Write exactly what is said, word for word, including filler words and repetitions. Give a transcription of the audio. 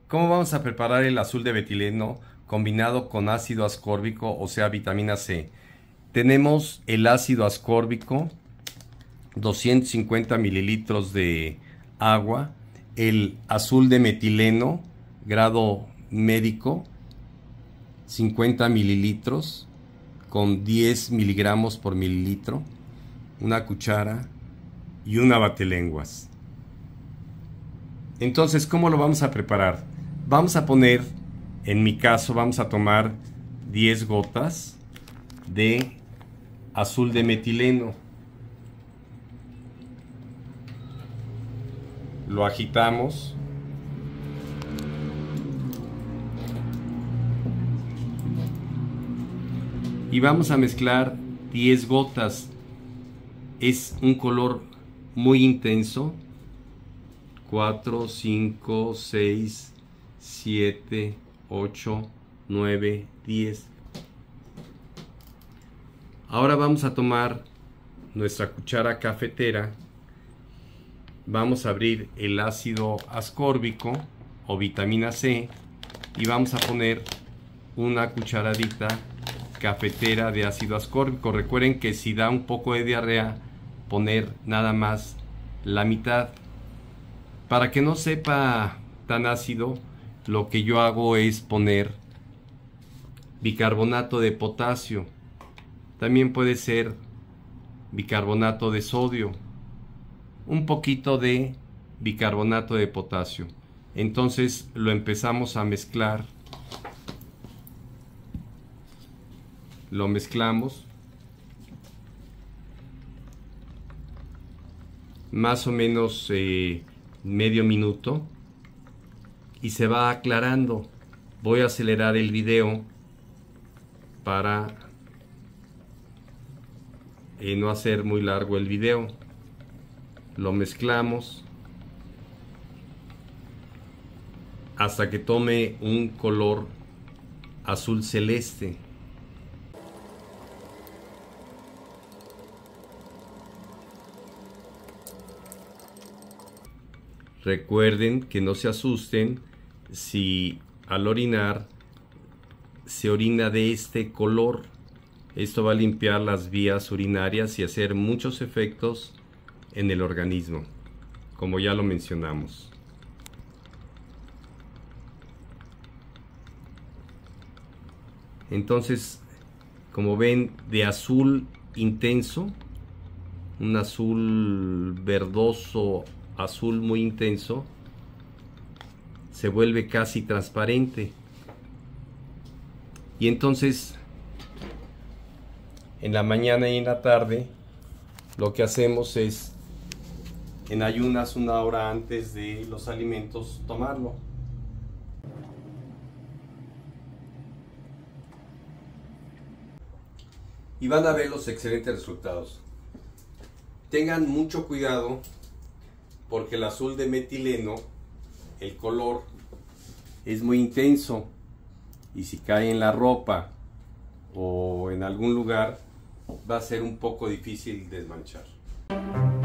¿Cómo vamos a preparar el azul de metileno combinado con ácido ascórbico, o sea, vitamina C? Tenemos el ácido ascórbico, doscientos cincuenta mililitros de agua, el azul de metileno, grado médico, cincuenta mililitros, con diez miligramos por mililitro, una cuchara y una batelenguas. Entonces, ¿cómo lo vamos a preparar? Vamos a poner, en mi caso, vamos a tomar diez gotas de azul de metileno. Lo agitamos. Y vamos a mezclar diez gotas. Es un color muy intenso. cuatro, cinco, seis, siete, ocho, nueve, diez. Ahora vamos a tomar nuestra cuchara cafetera. Vamos a abrir el ácido ascórbico o vitamina C y vamos a poner una cucharadita cafetera de ácido ascórbico. Recuerden que si da un poco de diarrea, poner nada más la mitad. Para que no sepa tan ácido, lo que yo hago es poner bicarbonato de potasio. También puede ser bicarbonato de sodio. Un poquito de bicarbonato de potasio. Entonces lo empezamos a mezclar. Lo mezclamos. Más o menos eh, medio minuto. Y se va aclarando. Voy a acelerar el video para eh, no hacer muy largo el video. Lo mezclamos hasta que tome un color azul celeste. Recuerden que no se asusten si al orinar se orina de este color. Esto va a limpiar las vías urinarias y hacer muchos efectos en el organismo, como ya lo mencionamos. Entonces, como ven, de azul intenso, un azul verdoso, azul muy intenso, se vuelve casi transparente. Y entonces, en la mañana y en la tarde, lo que hacemos es, en ayunas una hora antes de los alimentos, tomarlo. Y van a ver los excelentes resultados. Tengan mucho cuidado porque el azul de metileno, el color es muy intenso y si cae en la ropa o en algún lugar va a ser un poco difícil desmanchar.